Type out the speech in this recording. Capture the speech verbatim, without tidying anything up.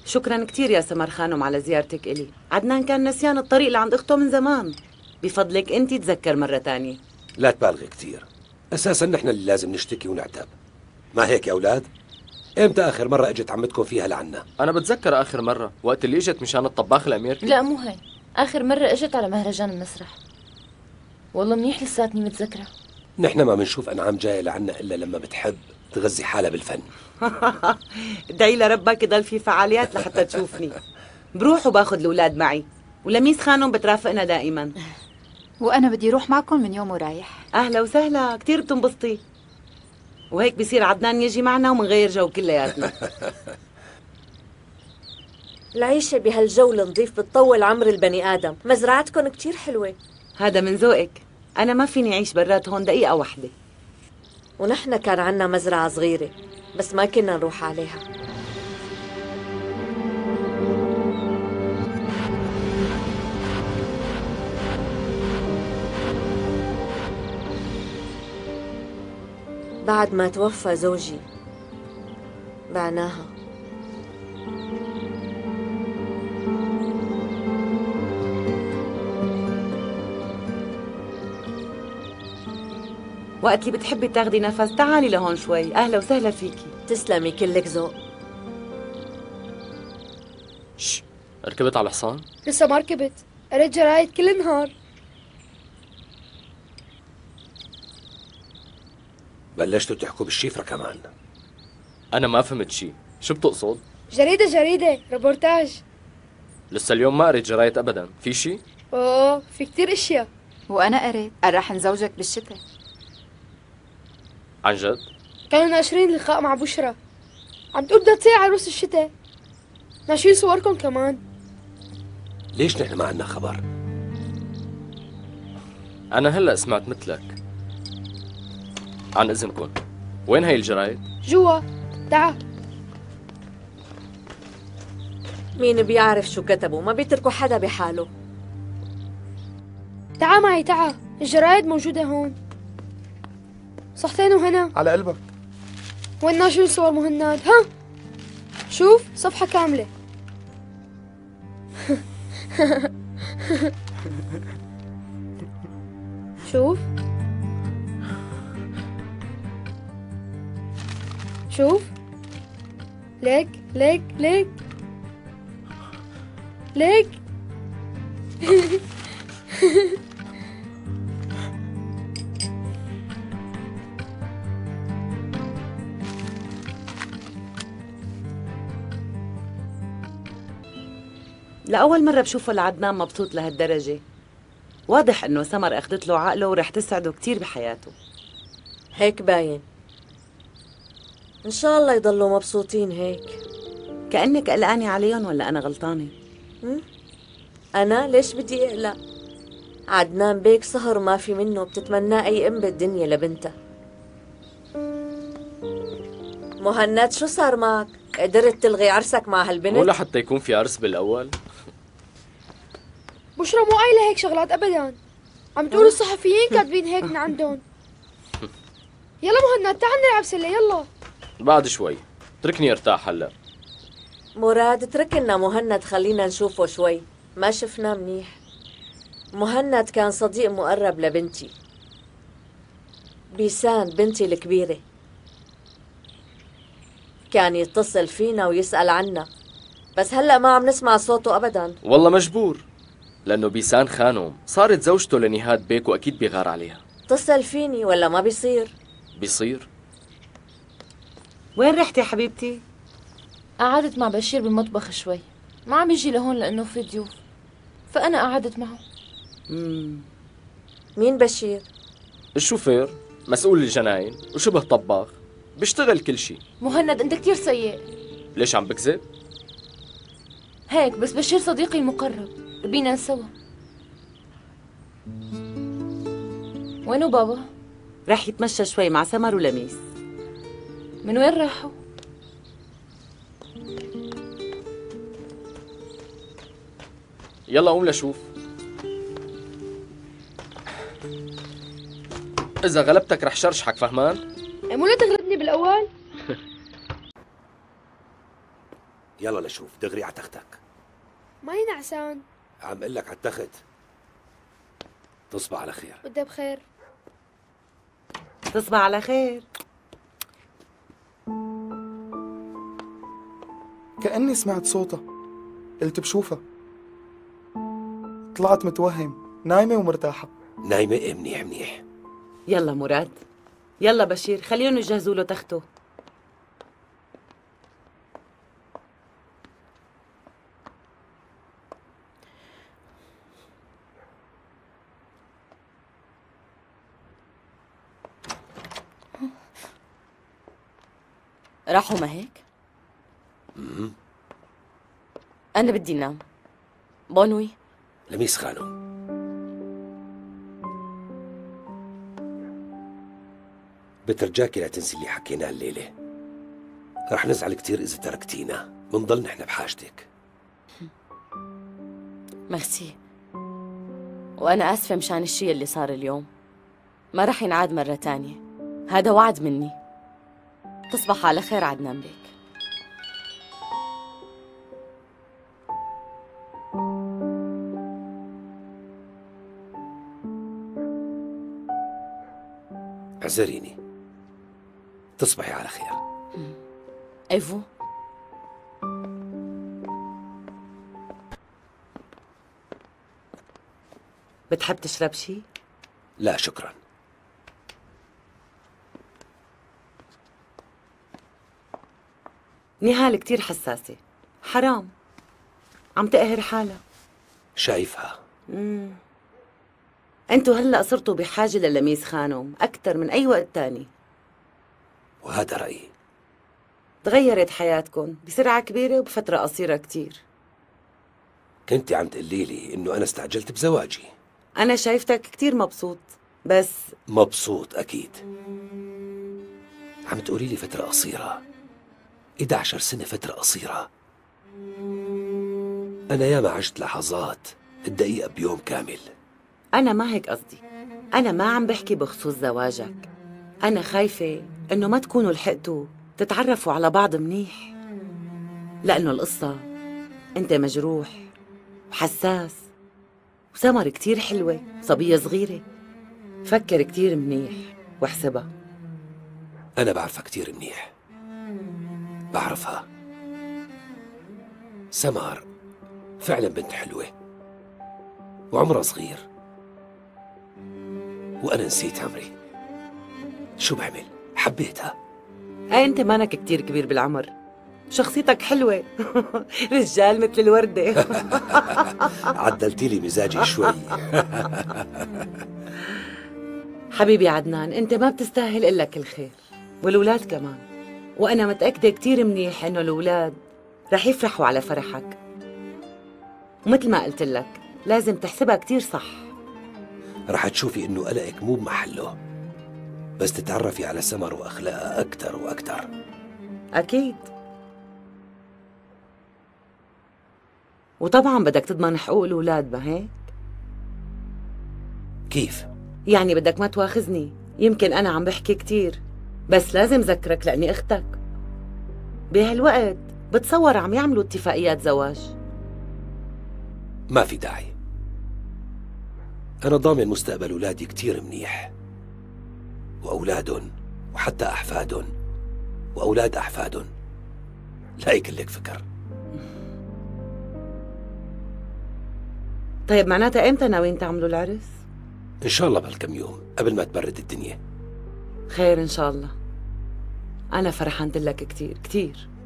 شكرا كثير يا سمر خانم على زيارتك إلي. عدنان كان نسيان الطريق لعند أخته من زمان. بفضلك أنت تذكر مرة تانية. لا تبالغي كثير، أساسا نحن اللي لازم نشتكي ونعتب. ما هيك يا أولاد؟ إمتى آخر مرة أجت عمتكم فيها لعنا؟ أنا بتذكر آخر مرة وقت اللي إجت مشان الطباخ الأميري. لا مو هاي، آخر مرة إجت على مهرجان المسرح. والله منيح لساتني متذكرة. نحن ما بنشوف أنعام جاية لعنا إلا لما بتحب تغذي حالها بالفن. ادعي لربك يضل في فعاليات لحتى تشوفني. بروح وباخذ الأولاد معي، ولميس خانم بترافقنا دائما. وأنا بدي روح معكم من يوم ورايح. أهلا وسهلا، كثير بتنبسطي. وهيك بصير عدنان يجي معنا ومنغير جو كلياتنا. العيشة بهالجو النظيف بتطول عمر البني آدم. مزرعتكم كتير حلوة. هذا من ذوقك. أنا ما فيني أعيش برات هون دقيقة واحدة. ونحن كان عنا مزرعة صغيرة بس ما كنا نروح عليها. بعد ما توفى زوجي بعناها. وقت اللي بتحبي تاخدي نفس تعالي لهون شوي. أهلا وسهلا فيكي. تسلمي، كلك ذوق. شش، ركبت على الحصان؟ لسه ما ركبت، قريت جرايد كل النهار. بلشتوا تحكوا بالشفرة كمان. أنا ما فهمت شي، شو بتقصد؟ جريدة جريدة، ريبورتاج. لسه اليوم ما قريت جرايد أبدا، في شي؟ اوه في كتير اشياء. وأنا قريت قال رح نزوجك بالشتاء. عن جد؟ كانوا ناشرين لقاء مع بشرى، عم تقول بدها تصير عروس الشتاء. ناشرين صوركم كمان. ليش نحن ما عنا خبر؟ أنا هلأ سمعت مثلك. عن إذنكم، وين هي الجرايد؟ جوا، تعا. مين بيعرف شو كتبوا؟ ما بيتركوا حدا بحاله. تعا معي تعا، الجرايد موجودة هون. صحتين وهنا. على قلبك. وين ناشرين صور مهند؟ ها شوف صفحة كاملة. شوف شوف ليك ليك ليك ليك. لأول مرة بشوفه لعدنان مبسوط لهالدرجة. واضح إنه سمر أخذت له عقله ورح تسعده كتير بحياته. هيك باين. إن شاء الله يضلوا مبسوطين هيك. كأنك قلقانة عليهم ولا أنا غلطانة؟ أنا ليش بدي أقلق؟ عدنان بيك سهر ما في منه، بتتمناه أي أم بالدنيا لبنتها. مهند شو صار معك؟ قدرت تلغي عرسك مع هالبنت؟ مو لحتى يكون في عرس بالأول؟ بشرى مو قايلة هيك شغلات أبدا. عم تقول الصحفيين كاتبين هيك من عندهم. يلا مهند تعال نلعب سلة يلا. بعد شوي، اتركني ارتاح هلا. مراد اتركنا مهند، خلينا نشوفه شوي، ما شفناه منيح. مهند كان صديق مقرب لبنتي بيسان، بنتي الكبيرة. كان يتصل فينا ويسأل عنا، بس هلأ ما عم نسمع صوته أبدا. والله مجبور، لأنه بيسان خانهم، صارت زوجته لنهاد بيك وأكيد بيغار عليها. اتصل فيني ولا ما بيصير؟ بيصير. وين رحتي حبيبتي؟ قعدت مع بشير بالمطبخ شوي، ما عم يجي لهون لأنه في ضيوف، فأنا قعدت معه. مم. مين بشير؟ الشوفير، مسؤول الجناين وشبه طباخ، بيشتغل كل شيء. مهند أنت كتير سيء. ليش عم بكذب؟ هيك بس بشير صديقي المقرب، بينا سوا. وينو بابا؟ راح يتمشى شوي مع سمر ولميس. من وين راحوا؟ يلا قوم لشوف. إذا غلبتك رح شرشحك، فهمان؟ مو لا تغلبني بالأول. يلا لشوف دغري على تختك. ماني نعسان. عم قل لك على التخت. تصبح على خير. وانت بخير. تصبح على خير. كأني سمعت صوتها، قلت بشوفها. طلعت متوهم، نايمة ومرتاحة. نايمة؟ ايه منيح منيح. يلا مراد، يلا بشير خليهم يجهزوا له تخته. راحوا ما هيك؟ امم أنا بدي نام. بونوي لميس خانم، بترجاكي لا تنسي اللي حكيناه الليلة. رح نزعل كتير إذا تركتينا، بنضل نحن بحاجتك. ميرسي، وأنا آسفة مشان الشي اللي صار اليوم. ما رح ينعاد مرة تانية، هذا وعد مني. تصبح على خير عدنان بيك. اعذريني. تصبحي على خير. ايفو. بتحب تشرب شي؟ لا شكرا. نهال كتير حساسة، حرام عم تقهر حالها. شايفها. مم. انتو هلأ صرتوا بحاجة للميس خانم أكتر من أي وقت تاني، وهذا رأيي. تغيرت حياتكم بسرعة كبيرة وبفترة قصيرة كتير. كنتي عم تقولي لي إنه أنا استعجلت بزواجي. أنا شايفتك كتير مبسوط، بس مبسوط أكيد. عم تقولي لي فترة قصيرة. إحدى عشرة سنة فترة قصيرة. أنا ياما عشت لحظات الدقيقة بيوم كامل. أنا ما هيك قصدي، أنا ما عم بحكي بخصوص زواجك. أنا خايفة إنه ما تكونوا لحقتوا تتعرفوا على بعض منيح، لأنه القصة أنت مجروح وحساس، وسمر كتير حلوة، صبية صغيرة. فكر كتير منيح واحسبها. أنا بعرفها كتير منيح، بعرفها. سمر فعلا بنت حلوة وعمرها صغير، وأنا نسيت عمري. شو بعمل؟ حبيتها. أي أنت مانك كتير كبير بالعمر، شخصيتك حلوة. رجال مثل الوردة. عدلتي لي مزاجي شوي. حبيبي عدنان، أنت ما بتستاهل إلا كل خير، والولاد كمان. وأنا متأكدة كتير منيح إنه الولاد رح يفرحوا على فرحك. ومثل ما قلت لك لازم تحسبها كتير صح. رح تشوفي إنه قلقك مو بمحله، بس تتعرفي على سمر وأخلاقها أكتر وأكتر. أكيد. وطبعا بدك تضمن حقوق الأولاد، ما هيك؟ كيف؟ يعني بدك ما تواخذني، يمكن أنا عم بحكي كتير، بس لازم ذكرك لأني أختك. بهالوقت بتصور عم يعملوا اتفاقيات زواج. ما في داعي. أنا ضامن مستقبل أولادي كتير منيح، وأولادهم وحتى أحفادهم وأولاد أحفادهم. لا يكلك فكر. طيب معناتها إمتى ناويين تعملوا العرس؟ إن شاء الله بهالكم يوم قبل ما تبرد الدنيا. خير إن شاء الله. أنا فرحانة لك كتير كتير.